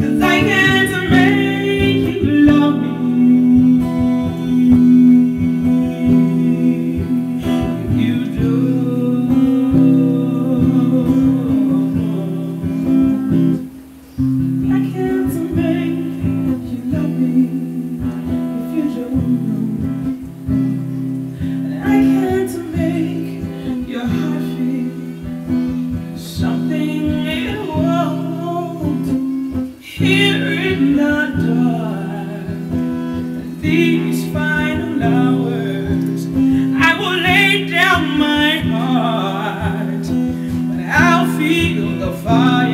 I can't make you love me. You do. I can't make you love me if you don't know. I can't make your heart feel something it won't. Here in the dark, these final hours, I will lay down my heart, but I'll feel the fire.